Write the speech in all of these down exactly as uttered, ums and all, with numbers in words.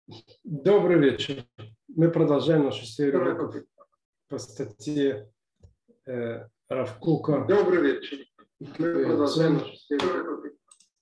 Добрый вечер. Мы продолжаем нашу серию уроков по статье э, Рав Кока. Добрый вечер. Мы продолжаем нашу серию уроков.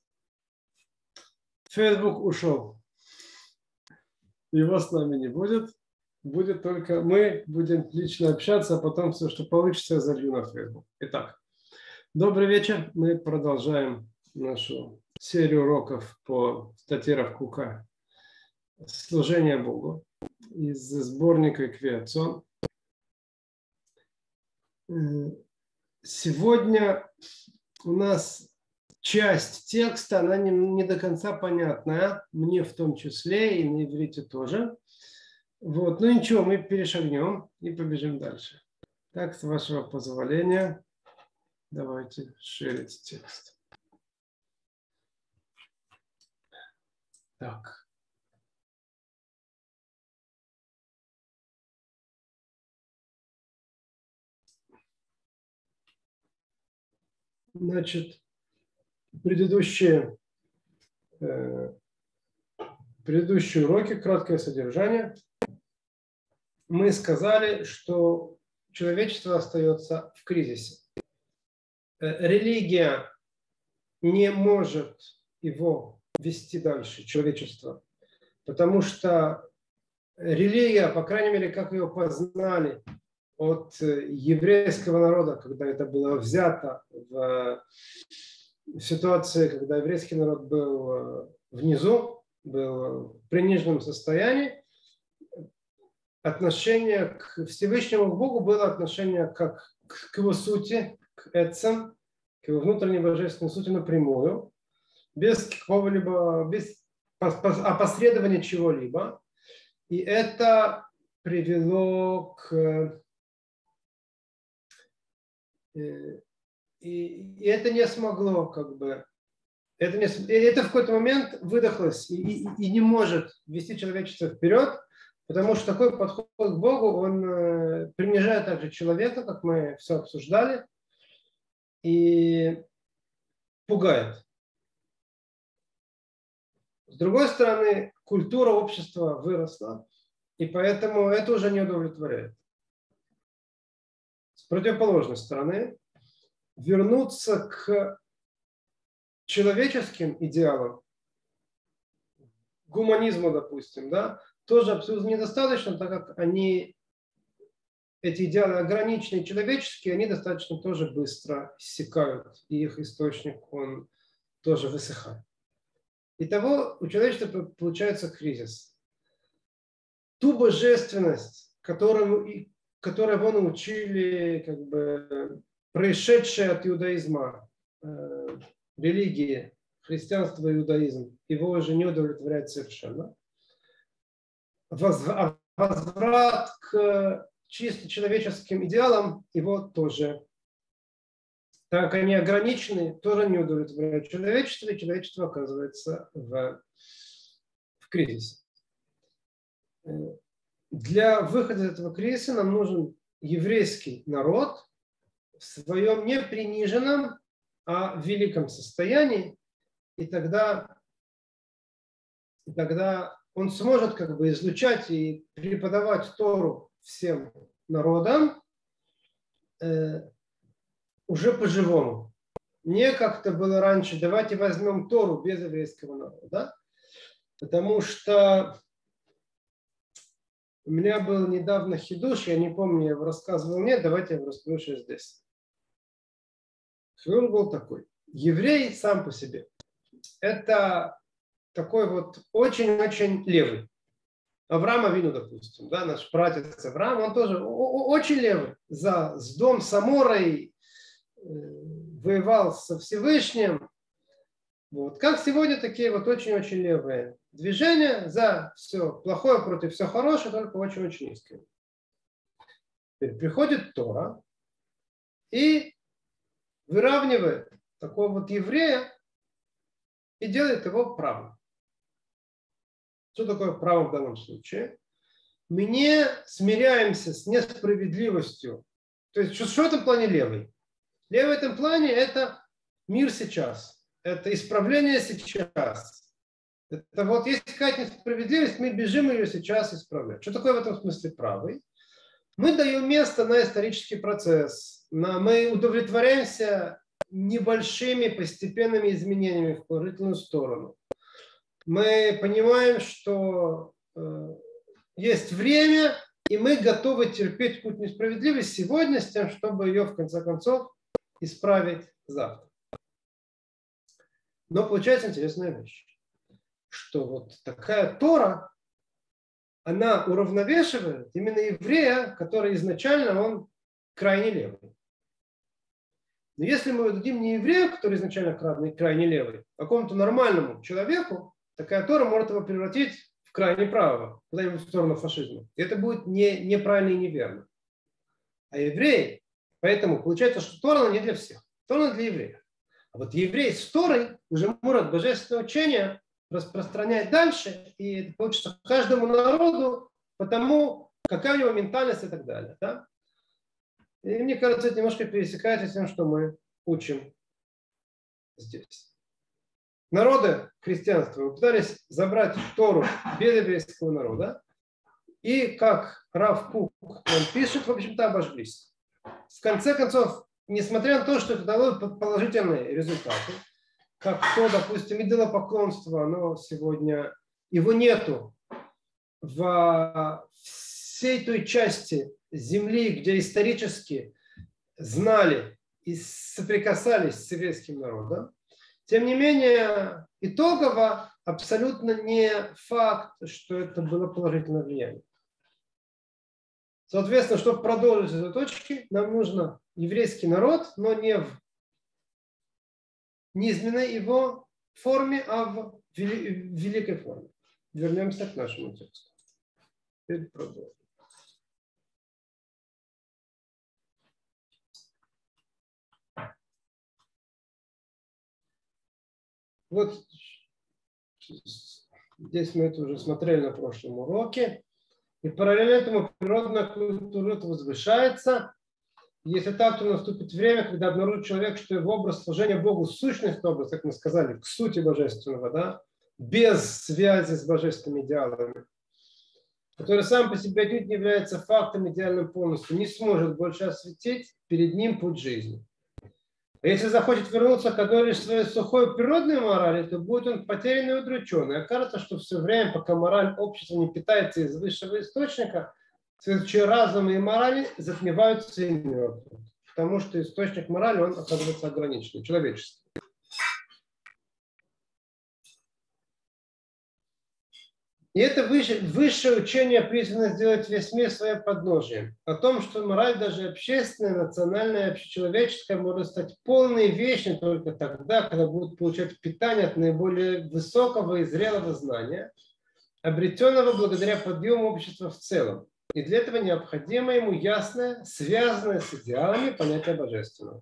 Facebook ушел. Его с нами не будет. Будет только мы будем лично общаться, а потом все, что получится, я залью на Facebook. Итак, добрый вечер. Мы продолжаем нашу серию уроков по статье Рав Кока «Служение Богу» из сборника «Квиацон». Сегодня у нас часть текста, она не, не до конца понятная, мне в том числе и на иврите тоже. Вот. Ну ничего, мы перешагнем и побежим дальше. Так, с вашего позволения, давайте шерить текст. Так. Значит, предыдущие, э, предыдущие уроки, краткое содержание, мы сказали, что человечество остается в кризисе. Э, религия не может его вести дальше, человечество, потому что религия, по крайней мере, как ее познали от еврейского народа, когда это было взято в ситуации, когда еврейский народ был внизу, был в приниженном состоянии, отношение к Всевышнему Богу было отношение как к его сути, к эцем, к его внутренней божественной сути напрямую, без какого-либо, без опосредования чего-либо. И это привело к И, и это не смогло, как бы, это, не, это в какой-то момент выдохлось и, и, и не может вести человечество вперед, потому что такой подход к Богу, он э, принижает также человека, как мы все обсуждали, и пугает. С другой стороны, культура общества выросла, и поэтому это уже не удовлетворяет. С противоположной стороны, вернуться к человеческим идеалам, гуманизму, допустим, да, тоже абсолютно недостаточно, так как они, эти идеалы ограниченные, человеческие, они достаточно тоже быстро иссякают, и их источник, он тоже высыхает. Итого у человечества получается кризис. Ту божественность, которую, которую его научили, как бы, происшедшее от иудаизма, э, религии, христианство и иудаизм, его уже не удовлетворяет совершенно. Возврат, возврат к чисто человеческим идеалам его тоже, так как они ограничены, тоже не удовлетворяют человечество, и человечество оказывается в, в кризисе. Для выхода из этого кризиса нам нужен еврейский народ, в своем не приниженном, а великом состоянии, и тогда, и тогда он сможет как бы излучать и преподавать Тору всем народам э, уже по-живому. Не как это было раньше, давайте возьмем Тору без еврейского народа, да? Потому что у меня был недавно хидуш, я не помню, я его рассказывал, нет, давайте я его расскажу сейчас здесь. Он был такой. Еврей сам по себе. Это такой вот очень-очень левый. Авраам Авину, допустим, да, наш пратец Авраам, он тоже очень левый. За Сдом с Аморой воевал со Всевышним. Вот. Как сегодня такие вот очень-очень левые движения за все плохое против все хорошее, только очень-очень искренне. Приходит Тора и выравнивает такого вот еврея и делает его правым. Что такое право в данном случае? Мы не смиряемся с несправедливостью. То есть, что, что в этом плане левый? Левый в этом плане – это мир сейчас. Это исправление сейчас. Это вот есть какая-то несправедливость, мы бежим ее сейчас исправлять. Что такое в этом смысле правый? Мы даем место на исторический процесс. На, мы удовлетворяемся небольшими постепенными изменениями в положительную сторону. Мы понимаем, что э, есть время, и мы готовы терпеть путь несправедливости сегодня с тем, чтобы ее в конце концов исправить завтра. Но получается интересная вещь, что вот такая Тора, она уравновешивает именно еврея, который изначально он крайне левый. Но если мы дадим не еврею, который изначально крайне, крайне левый, а какому-то нормальному человеку, такая Тора может его превратить в крайне правого, куда-нибудь в сторону фашизма. И это будет не, неправильно и неверно. А евреи, поэтому получается, что Тора не для всех. Тора для евреев. А вот еврей с Торой уже может божественное учение распространять дальше, и это получится каждому народу, потому какая у него ментальность и так далее. Да? И мне кажется, это немножко пересекается с тем, что мы учим здесь. Народы христианства пытались забрать Тору без еврейского народа, и, как Рав Кук он пишет, в общем-то, обожглись. В конце концов, несмотря на то, что это дало положительные результаты, как то, допустим, идолопоклонство, оно сегодня, его нету в всей той части земли, где исторически знали и соприкасались с еврейским народом. Тем не менее, итогово абсолютно не факт, что это было положительное влияние. Соответственно, чтобы продолжить этой точки, нам нужно еврейский народ, но не в низменной его форме, а в великой форме. Вернемся к нашему тексту. Теперь продолжим. Вот здесь мы это уже смотрели на прошлом уроке. И параллельно этому природная культура возвышается. Если так, то наступит время, когда обнаружит человек, что его образ служения Богу, сущность образ, как мы сказали, к сути божественного, да, без связи с божественными идеалами, который сам по себе отнюдь не является фактом идеальным полностью, не сможет больше осветить перед ним путь жизни. А если захочет вернуться к одной лишь своей сухой природной морали, то будет он потерянный и удрученный. Окажется, что все время, пока мораль общества не питается из высшего источника, следующие разумы и морали затмеваются и мертвы. Потому что источник морали, он оказывается ограниченный, человеческий. И это выше, высшее учение призвано сделать весь мир своим подножием. О том, что мораль даже общественная, национальная, общечеловеческая может стать полной и вечной только тогда, когда будут получать питание от наиболее высокого и зрелого знания, обретенного благодаря подъему общества в целом. И для этого необходимо ему ясное, связанное с идеалами понятие божественного.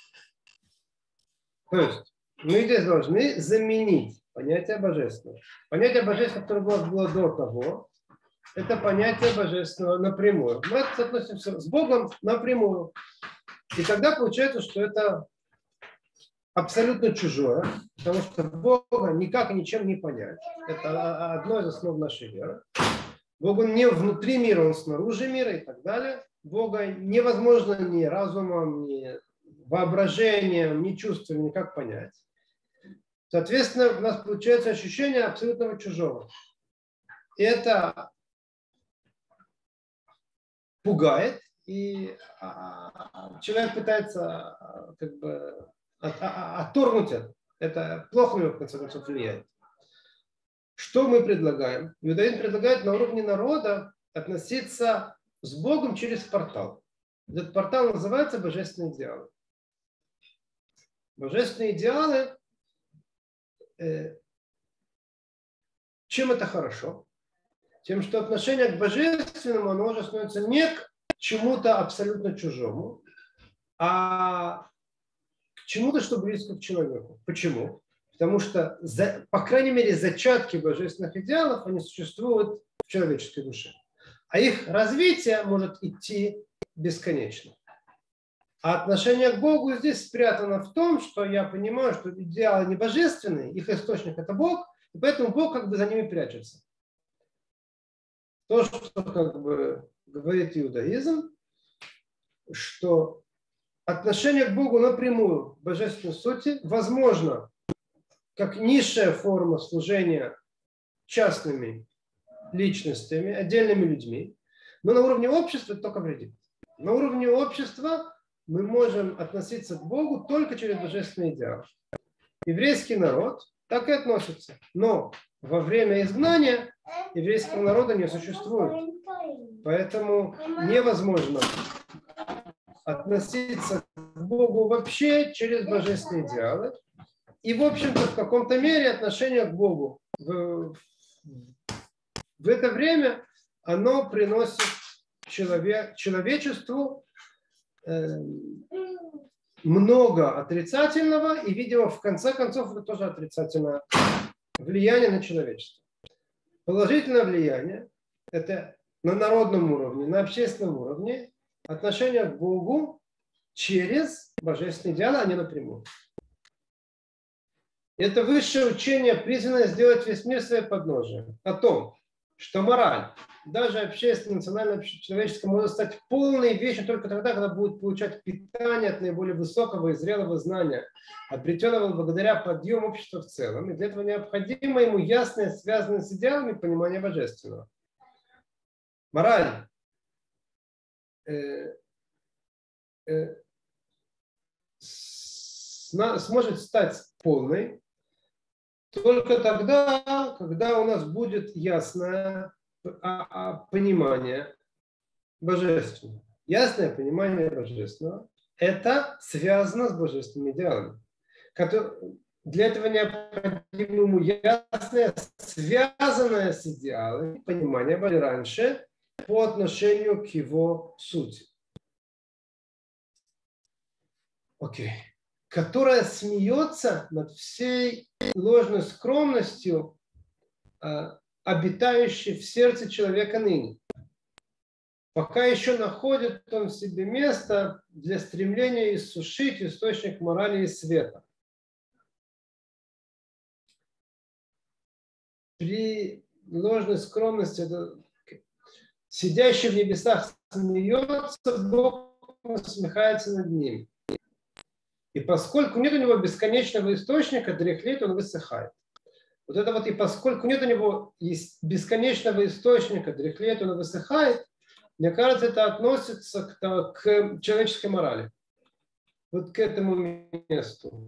То есть мы здесь должны заменить понятие божественного. Понятие божественного, которое было, было до того, это понятие божественного напрямую. Мы относимся с Богом напрямую. И тогда получается, что это абсолютно чужое, потому что Бога никак и ничем не понять. Это одно из основ нашей веры. Бог он не внутри мира, он снаружи мира и так далее. Бога невозможно ни разумом, ни воображением, ни чувством никак понять. Соответственно, у нас получается ощущение абсолютного чужого. И это пугает, и человек пытается как бы отторгнуть это. Это плохо на него, в конце концов, влияет. Что мы предлагаем? Иудаизм предлагает на уровне народа относиться с Богом через портал. Этот портал называется божественные идеалы. Божественные идеалы, э, чем это хорошо? Тем, что отношение к божественному, оно уже становится не к чему-то абсолютно чужому, а к чему-то, что близко к человеку. Почему? Потому что, за, по крайней мере, зачатки божественных идеалов, они существуют в человеческой душе. А их развитие может идти бесконечно. А отношение к Богу здесь спрятано в том, что я понимаю, что идеалы не божественные, их источник – это Бог, И поэтому Бог как бы за ними прячется. То, что как бы говорит иудаизм, что отношение к Богу напрямую, к божественной сути, возможно, как низшая форма служения частными личностями, отдельными людьми, но на уровне общества это только вредит. На уровне общества мы можем относиться к Богу только через божественный идеал. Еврейский народ так и относится. Но во время изгнания еврейского народа не существует. Поэтому невозможно относиться к Богу вообще через божественные идеалы. И, в общем-то, в каком-то мере отношение к Богу в, в это время оно приносит человек, человечеству э, много отрицательного, и, видимо, в конце концов, это тоже отрицательное влияние на человечество. Положительное влияние – это на народном уровне, на общественном уровне отношение к Богу через божественные идеалы, а не напрямую. Это высшее учение призвано сделать весь мир своей подножием. О том, что мораль, даже общественная, национальная, человеческая, может стать полной вещью только тогда, когда будет получать питание от наиболее высокого и зрелого знания, обретенного благодаря подъему общества в целом. И для этого необходимо ему ясное, связанное с идеалами понимание божественного. Мораль э, э, сна, сможет стать полной только тогда, когда у нас будет ясное понимание божественного. Ясное понимание божественного – это связано с божественными идеалами. Для этого необходимо ему ясное, связанное с идеалами понимание раньше по отношению к его сути. Окей. Которая смеется над всей ложной скромностью, обитающей в сердце человека ныне. Пока еще находит он в себе место для стремления иссушить источник морали и света. При ложной скромности это сидящий в небесах смеется, Бог насмехается над ним. И поскольку нет у него бесконечного источника, дряхлеет, он высыхает. Вот это вот, и поскольку нет у него бесконечного источника, дряхлеет, он высыхает, мне кажется, это относится к, к человеческой морали. Вот к этому месту.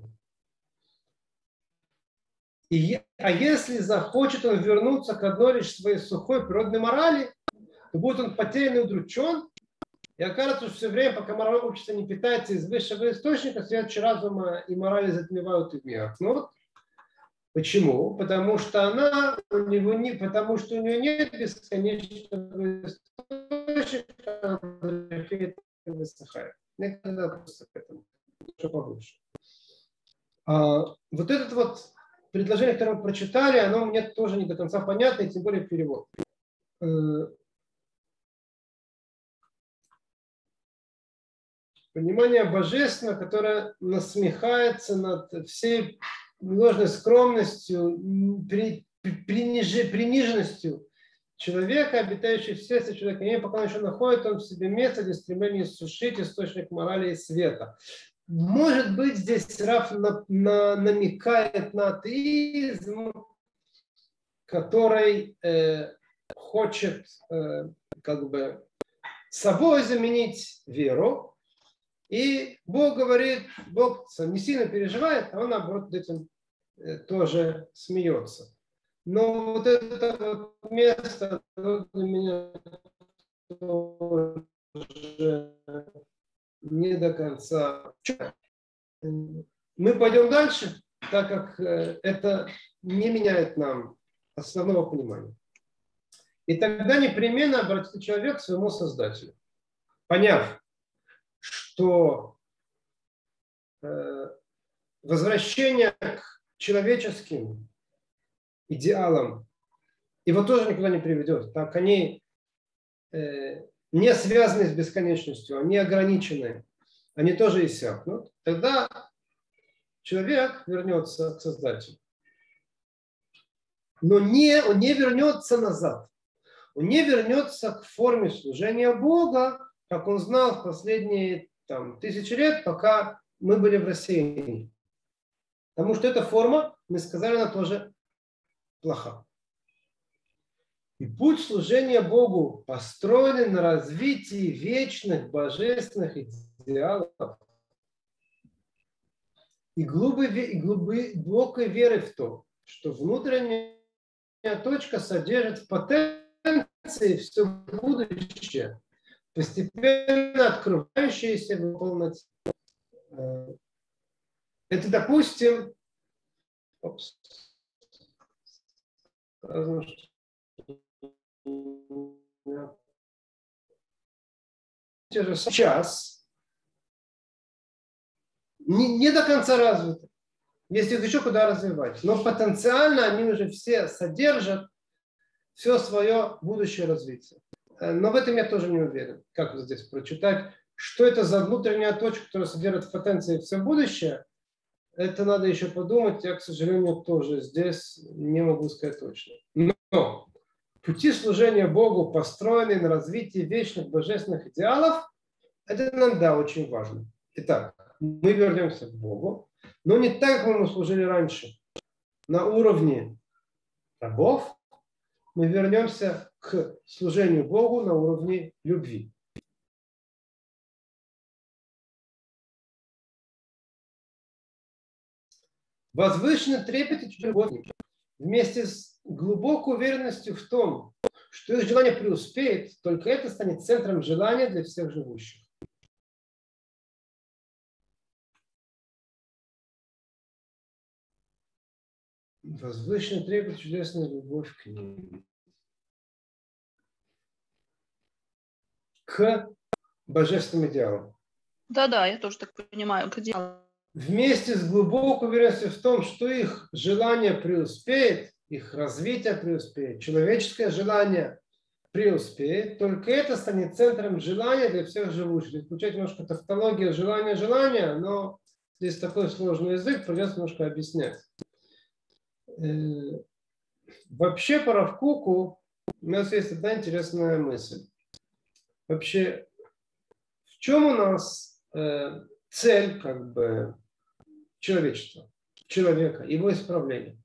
И, а если захочет он вернуться к одной лишь своей сухой природной морали, то будет он потерян и удручен. И окажется, что все время, пока мораль общества не питается из высшего источника, светочи разума и морали затмевают и меркнут. Почему? Потому что она у него не, потому что у нее нет бесконечного источника, она высыхает. Никогда просто к этому. Что побольше. А, вот это вот предложение, которое мы прочитали, оно мне тоже не до конца понятно, и тем более перевод. Понимание божественного, которое насмехается над всей ложной скромностью, при, приниж, приниженностью человека, обитающего в сердце человека. И пока он еще находит он в себе место для стремления иссушить источник морали и света. Может быть, здесь Раф на, на, намекает на атеизм, который э, хочет э, как бы собой заменить веру. И Бог говорит, Бог сам не сильно переживает, а он, наоборот, этим тоже смеется. Но вот это вот место для меня тоже не до конца. Мы пойдем дальше, так как это не меняет нам основного понимания. И тогда непременно обратится человек к своему Создателю, поняв, что э, возвращение к человеческим идеалам его тоже никуда не приведет. Так они э, не связаны с бесконечностью, они ограничены, они тоже иссякнут. Тогда человек вернется к Создателю. Но не, он не вернется назад. Он не вернется к форме служения Бога, как он знал в последние там, тысячи лет, пока мы были в России. Потому что эта форма, мы сказали, она тоже плоха. И путь служения Богу, построенный на развитии вечных божественных идеалов и глубокой веры в то, что внутренняя точка содержит в потенции все будущее, постепенно открывающееся в полноте. Это, допустим, опс, сейчас не, не до конца развиты. Есть их еще куда развивать. Но потенциально они уже все содержат все свое будущее развитие. Но в этом я тоже не уверен. Как вот здесь прочитать, что это за внутренняя точка, которая содержит в потенции все будущее, это надо еще подумать. Я, к сожалению, тоже здесь не могу сказать точно. Но пути служения Богу, построенные на развитии вечных божественных идеалов, это нам, да, очень важно. Итак, мы вернемся к Богу, но не так, как мы ему служили раньше. На уровне рабов мы вернемся к служению Богу на уровне любви. Возвышенный трепет и любовь вместе с глубокой уверенностью в том, что их желание преуспеет, только это станет центром желания для всех живущих. Возвышенный трепет, чудесная любовь к ним. К божественным идеалам. Да-да, я тоже так понимаю, к идеалам. Вместе с глубокой уверенностью в том, что их желание преуспеет, их развитие преуспеет, человеческое желание преуспеет, только это станет центром желания для всех живущих. Здесь получается немножко тавтология желания-желания, но здесь такой сложный язык, придется немножко объяснять. Вообще по Рав Коку у нас есть одна интересная мысль. Вообще, в чем у нас э, цель как бы человечества, человека, его исправления?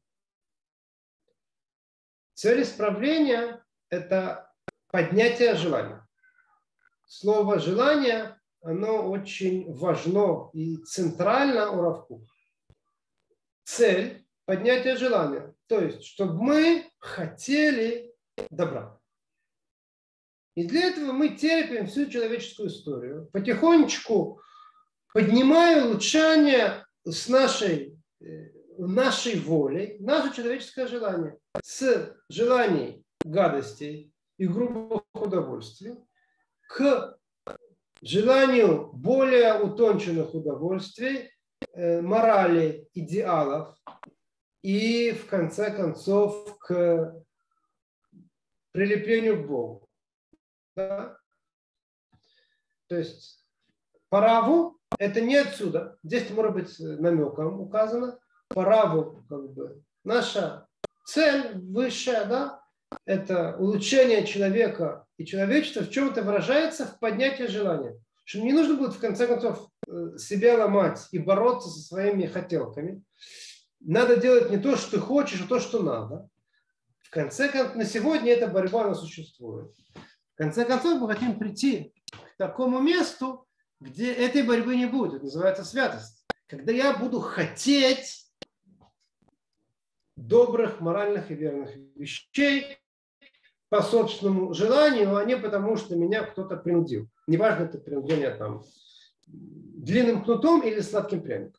Цель исправления – это поднятие желания. Слово «желание» оно очень важно и центрально у Рав Кока. Цель – поднятие желания. То есть, чтобы мы хотели добра. И для этого мы терпим всю человеческую историю, потихонечку поднимая улучшение с нашей, нашей волей, наше человеческое желание, с желаний гадостей и грубых удовольствий к желанию более утонченных удовольствий, морали, идеалов и, в конце концов, к прилеплению к Богу. Да? То есть по Раву это не отсюда. Здесь может быть намеком указано. По Раву как бы наша цель высшая, да, это улучшение человека и человечества в чем-то выражается в поднятии желания. Что не нужно будет в конце концов себя ломать и бороться со своими хотелками. Надо делать не то, что ты хочешь, а то, что надо. В конце концов, на сегодня эта борьба она существует. В конце концов, мы хотим прийти к такому месту, где этой борьбы не будет. Называется святость. Когда я буду хотеть добрых, моральных и верных вещей по собственному желанию, а не потому, что меня кто-то принудил. Неважно, это принуждение там длинным кнутом или сладким пряником.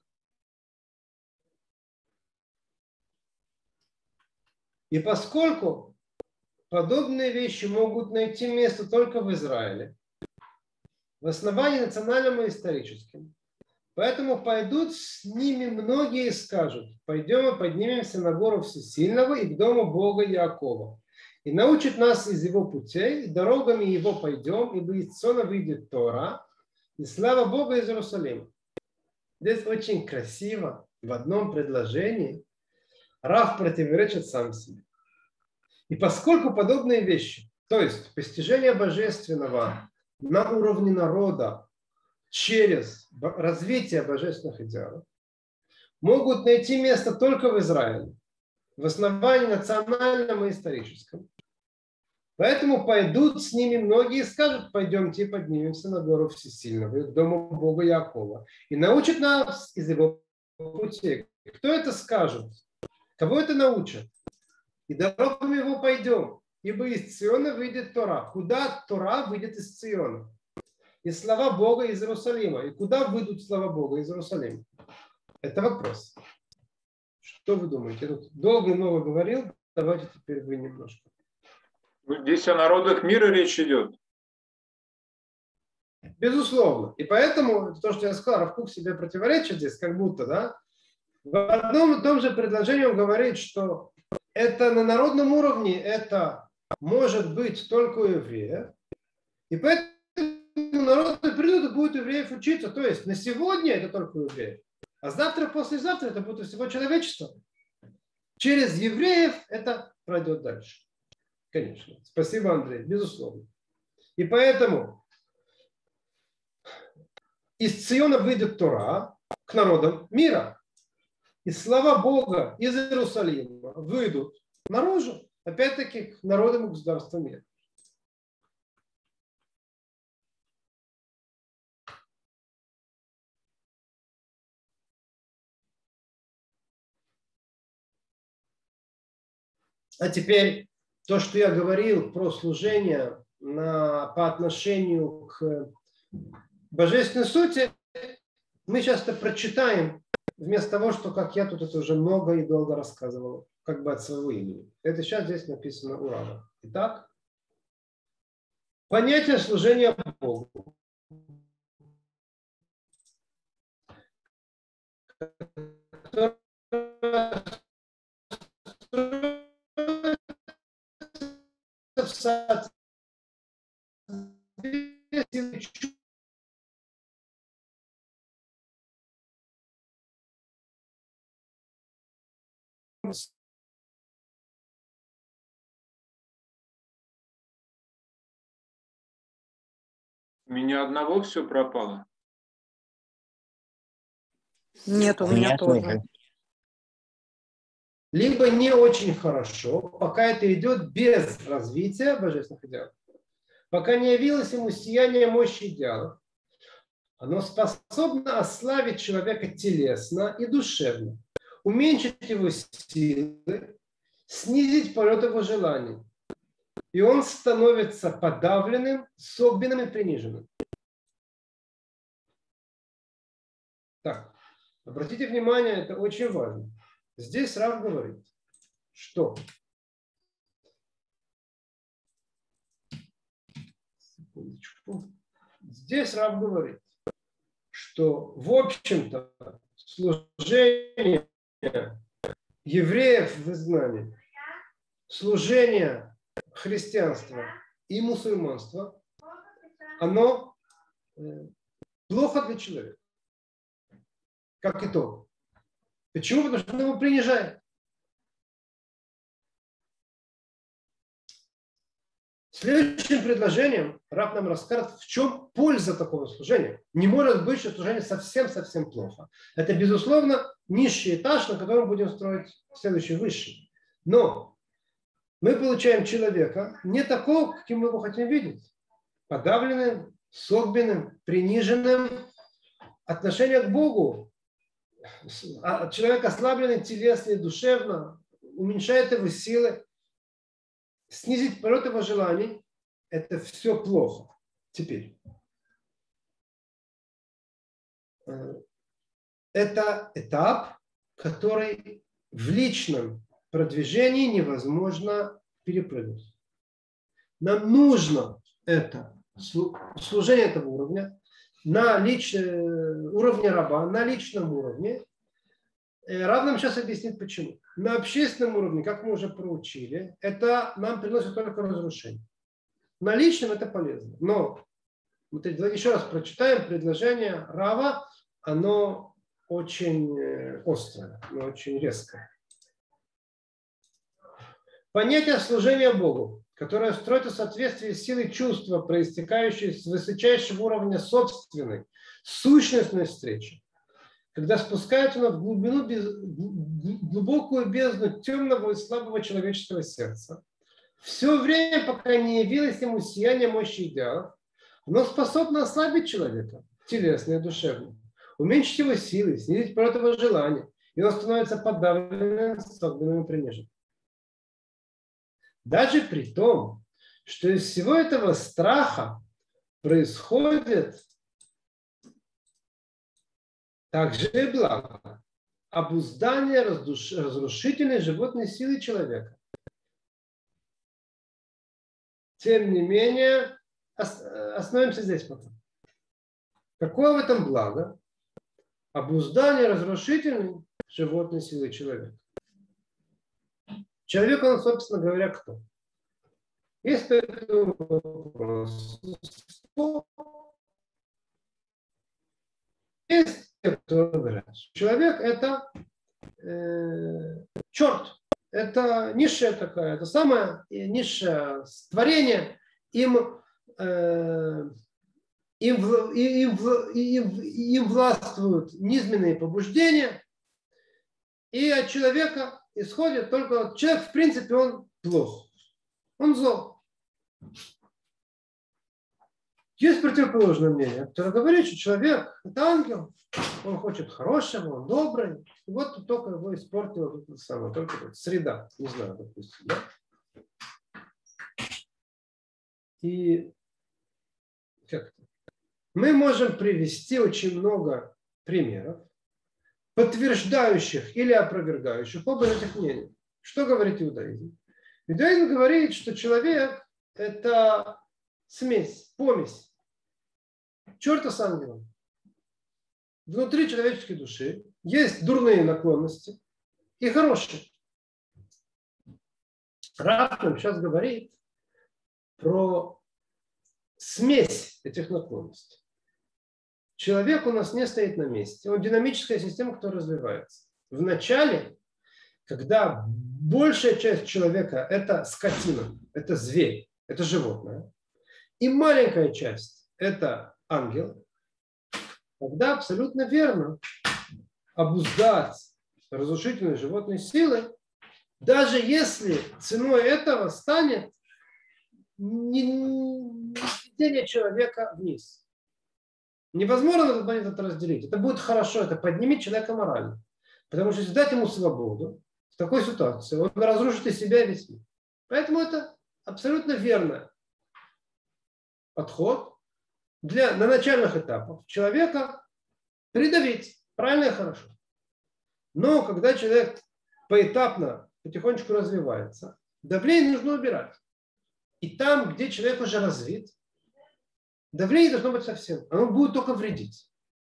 И поскольку подобные вещи могут найти место только в Израиле, в основании национальным и историческим, поэтому пойдут с ними многие и скажут: пойдем и поднимемся на гору Всесильного и к дому Бога Иакова, и научит нас из его путей, и дорогами его пойдем, ибо из Цона выйдет Тора, и слава Бога из Иерусалима. Здесь очень красиво в одном предложении Рав противоречит сам себе. И поскольку подобные вещи, то есть постижение божественного на уровне народа через развитие божественных идеалов, могут найти место только в Израиле, в основании национальном и историческом. Поэтому пойдут с ними многие и скажут: пойдемте и поднимемся на гору Всесильного, к дому Бога Якова, и научат нас из его путей. Кто это скажет? Кого это научат? И дорогами его пойдем, ибо из Циона выйдет Тора. Куда Тора выйдет из Циона? И слова Бога из Иерусалима. И куда выйдут слова Бога из Иерусалима? Это вопрос. Что вы думаете? Я тут долго и много говорил. Давайте теперь вы немножко. Здесь о народах мира речь идет. Безусловно. И поэтому то, что я сказал, Рав Кук себе противоречит здесь, как будто, да? В одном и том же предложении он говорит, что это на народном уровне, это может быть только у евреев. И поэтому народ придут и будет евреев учиться. То есть на сегодня это только у евреев. А завтра, послезавтра это будет у всего человечества. Через евреев это пройдет дальше. Конечно. Спасибо, Андрей. Безусловно. И поэтому из Циона выйдет Тора к народам мира. И слова Бога из Иерусалима выйдут наружу, опять-таки, к народам и государствам мира. А теперь то, что я говорил про служение на, по отношению к божественной сути, мы часто прочитаем вместо того, что, как я тут это уже много и долго рассказывал, как бы от своего имени. Это сейчас здесь написано у Рава. Итак, понятие служения Богу. У меня одного все пропало. Нет, у меня тоже. Либо не очень хорошо, пока это идет без развития божественных идеалов. Пока не явилось ему сияние мощи идеалов, оно способно ославить человека телесно и душевно, уменьшить его силы, снизить полет его желаний. И он становится подавленным, согбенным и приниженным. Так, обратите внимание, это очень важно. Здесь Рав говорит, что секундочку. Здесь Рав говорит, что в общем-то служение евреев в изгнании, служение христианства и мусульманства, оно плохо для человека. Как итог. Почему? Потому что он его принижает. Следующим предложением Рав нам расскажет, в чем польза такого служения. Не может быть, что служение совсем-совсем плохо. Это, безусловно, низший этаж, на котором будем строить следующий высший. Но мы получаем человека не такого, каким мы его хотим видеть. Подавленным, согбенным, приниженным. Отношение к Богу. Человек ослабленный телесно и душевно, уменьшает его силы, снизить полет его желаний, это все плохо. Теперь. Это этап, который в личном продвижении невозможно перепрыгнуть. Нам нужно это служение этого уровня, на личном уровне раба, на личном уровне. Рав нам сейчас объяснит почему. На общественном уровне, как мы уже проучили, это нам приносит только разрушение. На личном это полезно. Но вот еще раз прочитаем предложение Рава, оно очень острое, оно очень резкое. Понятие служения Богу, которое строится в соответствии с силой чувства, проистекающей с высочайшего уровня собственной, сущностной встречи, когда спускается оно в глубину, без, глубокую бездну темного и слабого человеческого сердца. Все время, пока не явилось ему сияние мощи идеалов, оно способно ослабить человека, телесно и душевно, уменьшить его силы, снизить пород его желания, и он становится подавленным, согнанным и приниженным. Даже при том, что из всего этого страха происходит также и благо, обуздание раздуш... разрушительной животной силы человека. Тем не менее, остановимся здесь пока. Какое в этом благо? Обуздание разрушительной животной силы человека. Человек, он, собственно говоря, кто? Есть по этому вопросу. Есть те, кто говорят, человек это э, черт, это низшая такая, это самое низшее творение, им, э, им, им, им, им властвуют низменные побуждения, и от человека исходит только человек, в принципе, он плох, он зол. Есть противоположное мнение, которое говорит, что человек – это ангел, он хочет хорошего, он добрый. И вот тут только его испортила тут самое, только тут среда, не знаю, допустим. Да? И как-то мы можем привести очень много примеров, подтверждающих или опровергающих оба этих мнений. Что говорит иудаизм? Иудаизм говорит, что человек – это смесь, помесь черта с ангелом. Внутри человеческой души есть дурные наклонности и хорошие. Рав нам сейчас говорит про смесь этих наклонностей. Человек у нас не стоит на месте. Он динамическая система, которая развивается. Вначале, когда большая часть человека – это скотина, это зверь, это животное, и маленькая часть – это ангел, тогда абсолютно верно обуздать разрушительные животные силы, даже если ценой этого станет сведение человека вниз. Невозможно это разделить. Это будет хорошо, это поднимет человека морально. Потому что если дать ему свободу, в такой ситуации он разрушит и себя, и весь мир. Поэтому это абсолютно верно подход для, на начальных этапах человека придавить. Правильно и хорошо. Но когда человек поэтапно, потихонечку развивается, давление нужно убирать. И там, где человек уже развит, давление должно быть совсем. Оно будет только вредить.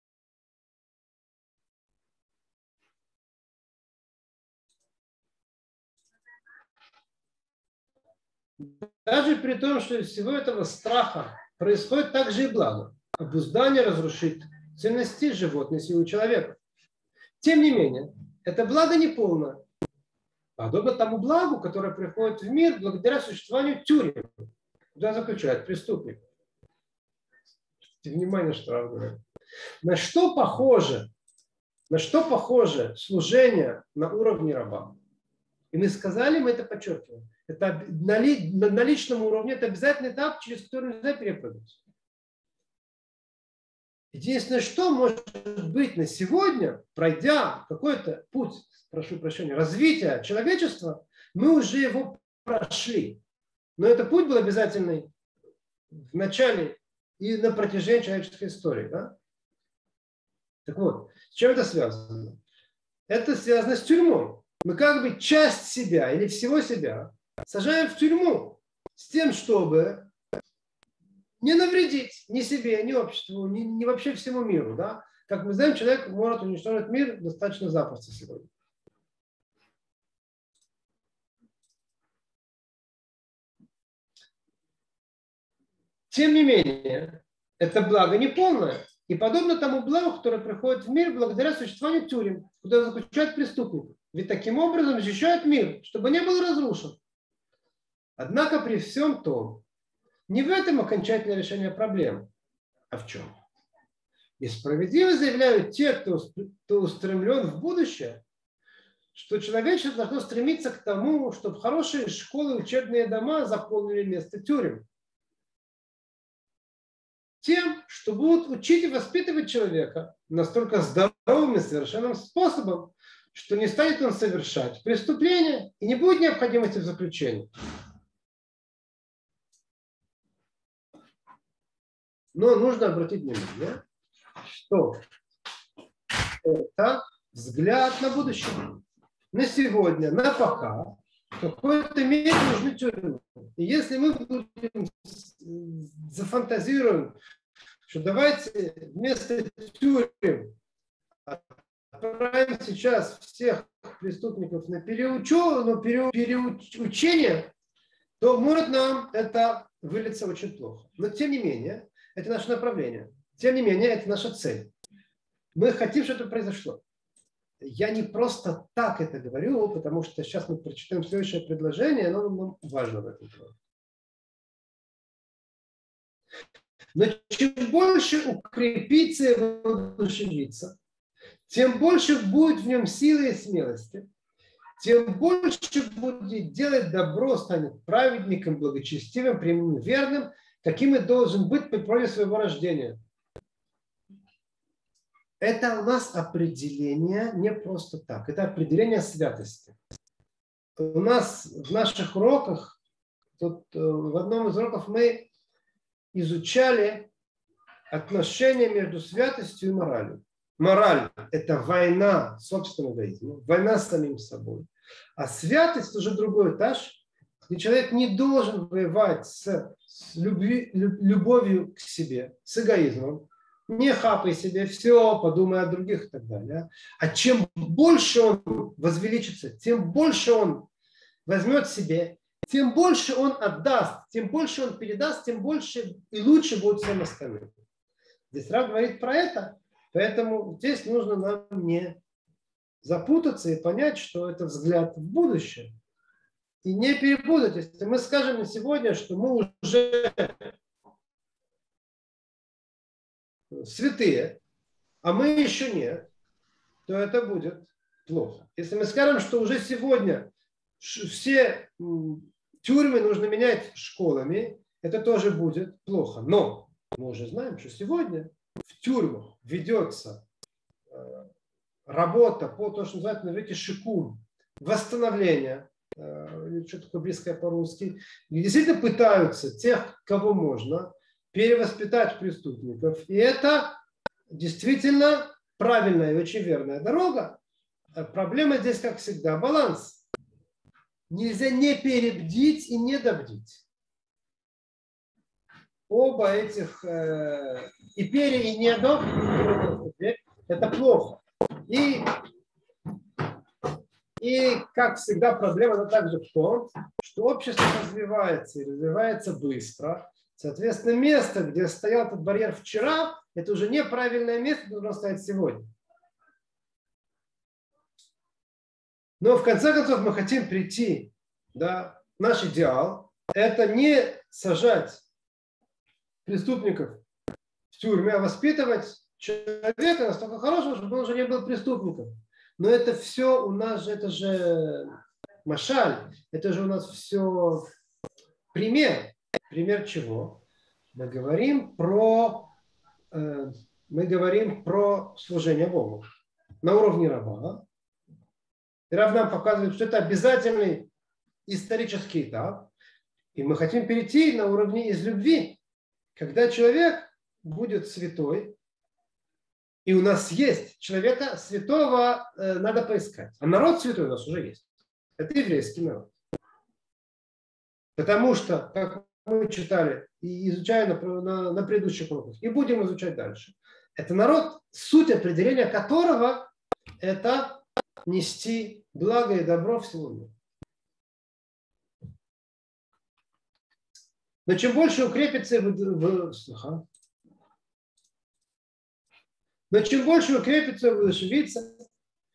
Даже при том, что из всего этого страха происходит также и благо. Обуздание разрушит ценности животной силы человека. Тем не менее, это благо не полное. Подобно тому благу, которое приходит в мир благодаря существованию тюрем, куда заключают преступников. Внимание, что Рав говорит. На что похоже, на что похоже служение на уровне раба? И мы сказали, мы это подчеркиваем. Это на, ли, на, на личном уровне это обязательный этап, через который нельзя перепрыгнуть. Единственное, что может быть на сегодня, пройдя какой-то путь, прошу прощения, развития человечества, мы уже его прошли. Но этот путь был обязательный в начале и на протяжении человеческой истории. Да? Так вот, с чем это связано? Это связано с тюрьмой. Мы как бы часть себя или всего себя сажаем в тюрьму с тем, чтобы не навредить ни себе, ни обществу, ни, ни вообще всему миру. Да? Как мы знаем, человек может уничтожить мир достаточно запросто сегодня. Тем не менее, это благо не полное. И подобно тому благу, которое приходит в мир благодаря существованию тюрем, куда заключают преступников. Ведь таким образом защищают мир, чтобы не был разрушен. Однако при всем том, не в этом окончательное решение проблем, а в чем? И справедливо заявляют те, кто, кто устремлен в будущее, что человечество должно стремиться к тому, чтобы хорошие школы, учебные дома заполнили место тюрем. Тем, что будут учить и воспитывать человека настолько здоровым и совершенным способом, что не станет он совершать преступления и не будет необходимости в заключении. Но нужно обратить внимание, что это взгляд на будущее. На сегодня, на пока, в какой-то мере нужны тюрьмы. И если мы будем зафантазируем, что давайте вместо тюрем отправим сейчас всех преступников на переучу, на переу, переучение, то может нам это вылиться очень плохо. Но тем не менее, это наше направление. Тем не менее, это наша цель. Мы хотим, чтобы это произошло. Я не просто так это говорю, потому что сейчас мы прочитаем следующее предложение, оно нам важно в этом деле. Но чем больше укрепится и воодушевится, тем больше будет в нем силы и смелости, тем больше будет делать добро, станет праведником, благочестивым, прямым, верным, каким и должен быть по природе своего рождения. Это у нас определение не просто так. Это определение святости. У нас в наших уроках, тут в одном из уроков мы изучали отношения между святостью и моралью. Мораль – это война с собственным эгоизмом, война с самим собой. А святость – уже другой этаж, где человек не должен воевать с, с любви, любовью к себе, с эгоизмом. Не хапай себе все, подумай о других и так далее. А чем больше он возвеличится, тем больше он возьмет себе, тем больше он отдаст, тем больше он передаст, тем больше и лучше будет всем остальным. Здесь Рав говорит про это, поэтому здесь нужно нам не запутаться и понять, что это взгляд в будущее. И не перепутать. Если мы скажем на сегодня, что мы уже святые, а мы еще нет, то это будет плохо. Если мы скажем, что уже сегодня все тюрьмы нужно менять школами, это тоже будет плохо. Но мы уже знаем, что сегодня в тюрьмах ведется работа по то, что называется, назовите шикум, восстановление, что такое близкое по-русски, где действительно пытаются тех, кого можно, перевоспитать преступников. И это действительно правильная и очень верная дорога. Проблема здесь, как всегда, баланс. Нельзя не перебдить и не добдить. Оба этих, э, и пере, и недо, это плохо. И, и, как всегда, проблема она также в том, что общество развивается и развивается быстро. Соответственно, место, где стоял этот барьер вчера, это уже неправильное место, где должно стоять сегодня. Но в конце концов мы хотим прийти, да, наш идеал – это не сажать преступников в тюрьме, а воспитывать человека настолько хорошего, чтобы он уже не был преступником. Но это все у нас же, это же машаль, это же у нас все пример. Пример чего? Мы говорим про, э, мы говорим про служение Богу на уровне раба. И Рав нам показывает, что это обязательный исторический этап. И мы хотим перейти на уровне из любви. Когда человек будет святой, и у нас есть человека святого, э, надо поискать. А народ святой у нас уже есть. Это еврейский народ. Потому что, как мы читали и изучаем на, на, на предыдущих уроках, и будем изучать дальше. Это народ, суть определения которого это нести благо и добро всему миру. Но чем больше укрепится в, в, в, но чем больше укрепится и воодушевится,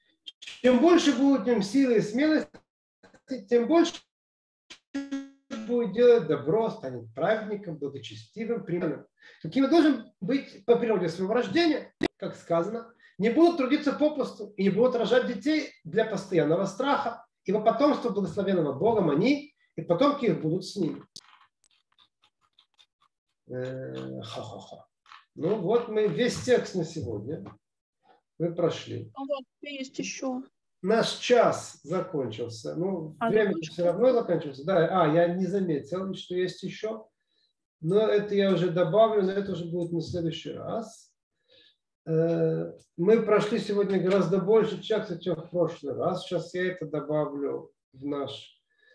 чем больше будет в нем силы и смелости, тем больше будет делать добро, станет праведником, благочестивым, примерным. Каким должен быть по природе своего рождения, как сказано, не будут трудиться попусту и не будут рожать детей для постоянного страха, ибо потомство благословенного Богом они, и потомки их будут с ними. Ха-ха-ха. Ну вот мы весь текст на сегодня. Мы прошли. Ну вот, есть еще. Наш час закончился. Ну, А, время закончился? все равно закончилось. Да, а, я не заметил, что есть еще. Но это я уже добавлю, но это уже будет на следующий раз. Мы прошли сегодня гораздо больше текста, чем в прошлый раз. Сейчас я это добавлю в наш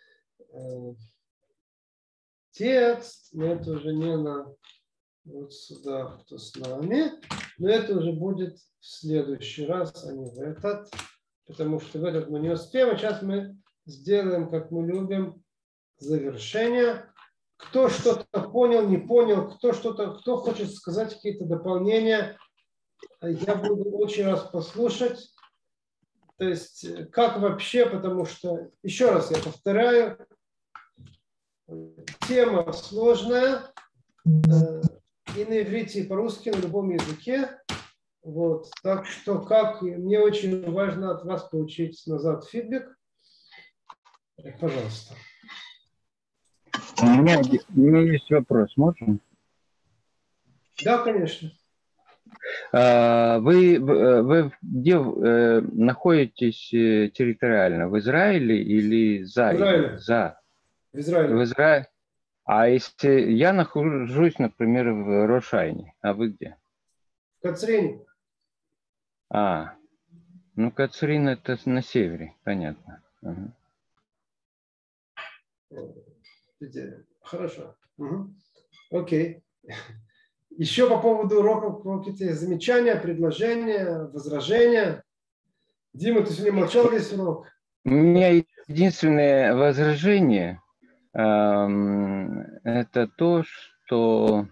текст. Но это уже не на вот сюда, кто с нами. Но это уже будет в следующий раз, а не в этот. Потому что в этот мы не успеем. А сейчас мы сделаем, как мы любим, завершение. Кто что-то понял, не понял, кто что-то, кто хочет сказать какие-то дополнения, я буду очень раз послушать. То есть, как вообще, потому что, еще раз я повторяю, тема сложная, и на иврите, и по-русски, на любом языке. Вот. Так что, как мне очень важно от вас получить назад фидбэк. Пожалуйста. У меня, у меня есть вопрос, можно? Да, конечно. Вы, вы где находитесь территориально? В Израиле или за? В Израиле. За. В Израиле. В Израиле. А если я нахожусь, например, в Рошайне, а вы где? В Кацрине. А, ну Кацрин это на севере, понятно. Ага. Хорошо. Угу. Окей. Еще по поводу уроков какие-то замечания, предложения, возражения. Дима, ты сегодня молчал весь урок? У меня единственное возражение эм, это то, что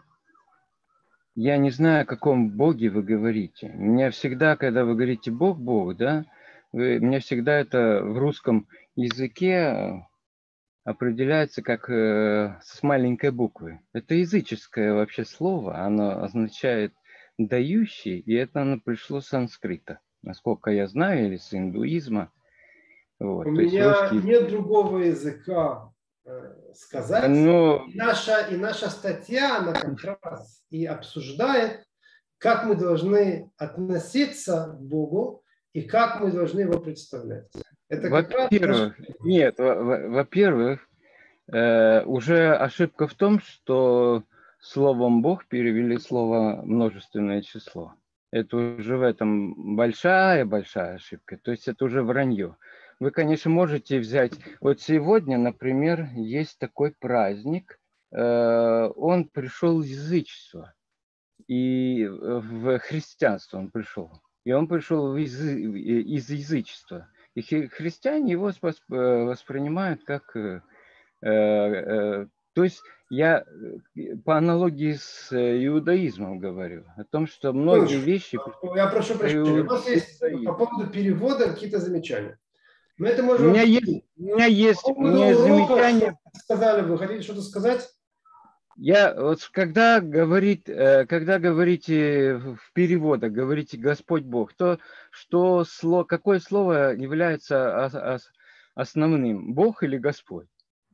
я не знаю, о каком Боге вы говорите. У меня всегда, когда вы говорите Бог, Бог, да, вы, у меня всегда это в русском языке определяется как э, с маленькой буквы. Это языческое вообще слово, оно означает дающий, и это оно пришло с санскрита, насколько я знаю, или с индуизма. Вот. У То меня русский... нет другого языка э, сказать. Но... И, наша, и наша статья, она как раз и обсуждает, как мы должны относиться к Богу и как мы должны его представлять. Это Во-первых, раз... нет, во-первых, э, уже ошибка в том, что словом Бог перевели слово множественное число. Это уже в этом большая-большая ошибка. То есть это уже вранье. Вы, конечно, можете взять... Вот сегодня, например, есть такой праздник. Э, он пришел из язычества. И в христианство он пришел. И он пришел из, из язычества. И христиане его воспринимают как... Э, э, то есть я по аналогии с иудаизмом говорю. О том, что многие вещи... Я прошу прощения. У нас есть по поводу перевода какие-то замечания. Но это можно... У меня есть, у меня есть, у меня есть замечания... Сказали, вы хотите что-то сказать? Я вот когда говорит, когда говорите в переводах, говорите Господь Бог, то что слово, какое слово является основным, Бог или Господь?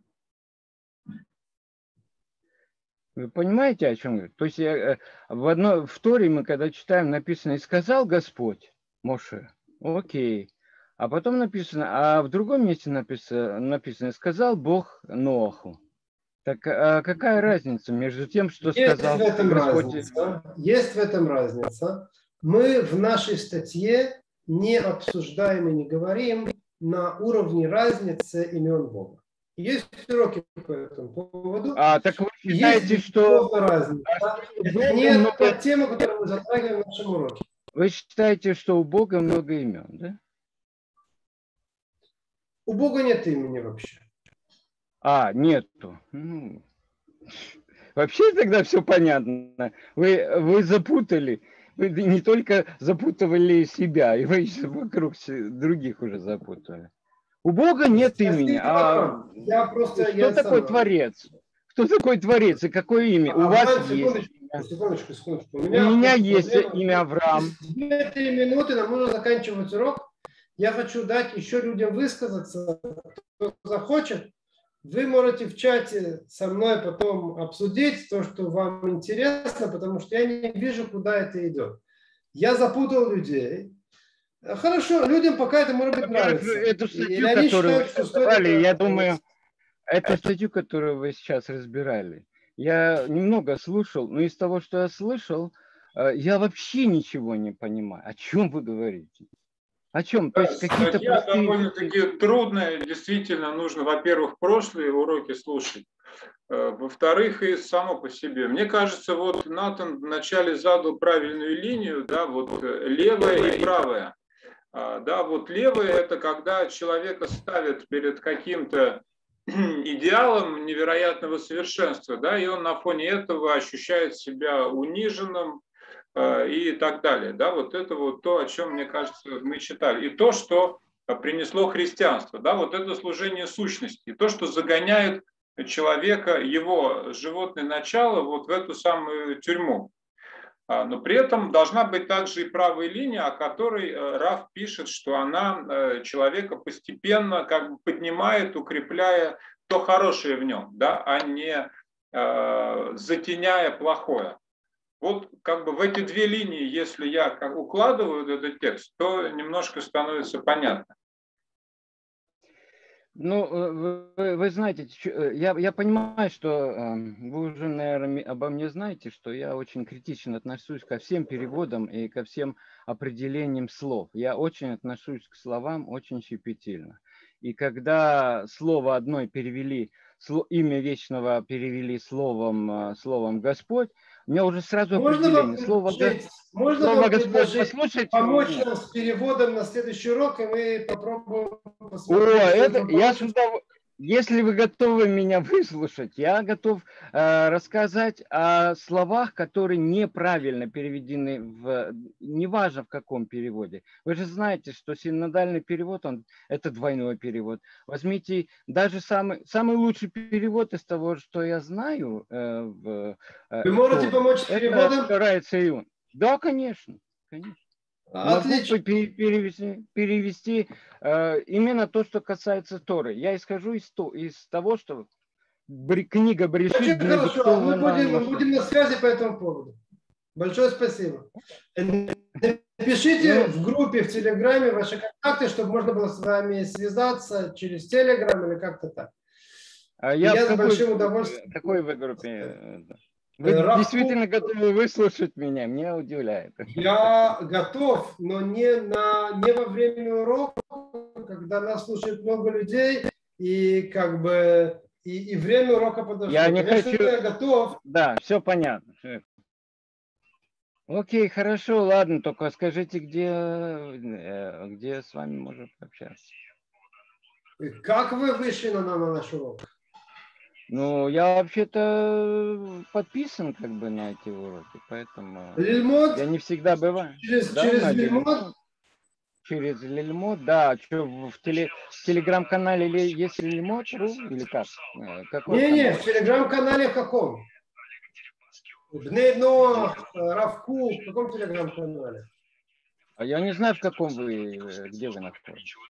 Вы понимаете, о чем говорю? То есть я, в одной в Торе мы когда читаем, написано: «И сказал Господь Моше», окей, а потом написано, а в другом месте написано, написано «Сказал Бог Ноаху». Так а какая разница между тем, что Есть сказал в этом Господь? разница. Есть в этом разница. Мы в нашей статье не обсуждаем и не говорим на уровне разницы имен Бога. Есть уроки по этому поводу. А, так вы считаете, есть что... разница. Это не много... та тема, которую мы затрагиваем в нашем уроке. Вы считаете, что у Бога много имен, да? У Бога нет имени вообще. А, нету. Ну, вообще тогда все понятно. Вы, вы запутали. Вы не только запутывали себя, и вы еще вокруг других уже запутали. У Бога нет Я имени. скажу, А я просто, что я такое сам- Творец? Кто такой Творец и какое имя? У Авраам, вас есть секундочку, имя. секундочку, секундочку. У У меня есть проблема. имя Авраам. Две-три минуты, нам нужно заканчивать урок. Я хочу дать еще людям высказаться, кто захочет. Вы можете в чате со мной потом обсудить то, что вам интересно, потому что я не вижу, куда это идет. Я запутал людей. Хорошо, людям пока это может быть нравится. Эту Или статью, они которую вы считают, что стоит создавали, это- я думаю, эту статью, которую вы сейчас разбирали, я немного слушал, но из того, что я слышал, э, я вообще ничего не понимаю. О чем вы говорите? О чем? То есть какие-то Статья простые... довольно-таки трудная, действительно нужно, во-первых, прошлые уроки слушать, э, во-вторых, и само по себе. Мне кажется, вот Натан вначале задал правильную линию, да, вот э, левая и правая. А, да, вот левая – это когда человека ставят перед каким-то идеалом невероятного совершенства, да, и он на фоне этого ощущает себя униженным, и так далее. Да, вот это вот то, о чем, мне кажется, мы читали. И то, что принесло христианство. Да, вот это служение сущности. И то, что загоняет человека, его животное начало вот в эту самую тюрьму. Но при этом должна быть также и правая линия, о которой Рав пишет, что она человека постепенно как бы поднимает, укрепляя то хорошее в нем, да, а не затеняя плохое. Вот как бы в эти две линии, если я как укладываю этот текст, то немножко становится понятно. Ну, вы, вы знаете, я, я понимаю, что вы уже, наверное, обо мне знаете, что я очень критично отношусь ко всем переводам и ко всем определениям слов. Я очень отношусь к словам очень щепетильно. И когда слово одной перевели, имя вечного перевели словом, словом Господь, у меня уже сразу Можно определение. вам Слово, предложить, можно слово вам Господь, предложить послушайте помочь меня. нам с переводом на следующий урок, и мы попробуем О, посмотреть, что это там я получится. сюда, если вы готовы меня выслушать, я готов э, рассказать о словах, которые неправильно переведены в, неважно в каком переводе. Вы же знаете, что синодальный перевод, он, это двойной перевод. Возьмите даже самый, самый лучший перевод из того, что я знаю. Э, в, э, Вы можете Торе, помочь с это переводом? вторая Цион. Да, конечно, конечно. Отлично. Могу перевести, перевести э, именно то, что касается Торы. Я исхожу из, то, из того, что бри, книга Брешит Очень хорошо. А мы будем, мы будем на связи по этому поводу. Большое спасибо. Напишите в группе, в Телеграме ваши контакты, чтобы можно было с вами связаться через Телеграм или как-то так. А я, я с с какой, большим удовольствием... какой вы группе? Вы Раф... действительно готовы выслушать меня? Меня удивляет. Я готов, но не, на, не во время урока, когда нас слушает много людей, и как бы и, и время урока подошло. Я не Конечно, хочу... я готов. Да, все понятно. Окей, хорошо, ладно, только скажите, где, где с вами можно пообщаться. Как вы вышли на, на наш урок? Ну, я вообще-то подписан как бы на эти уроки, поэтому Лильмод? я не всегда бываю. Через, да, через Лильмод? Через Лильмод, да. Что, в, теле, в телеграм-канале есть Лильмод.ру или как? Не-не, в телеграм-канале в каком? Бней Ноах, Равку, в каком телеграм-канале? А я не знаю, в каком вы, где вы находитесь.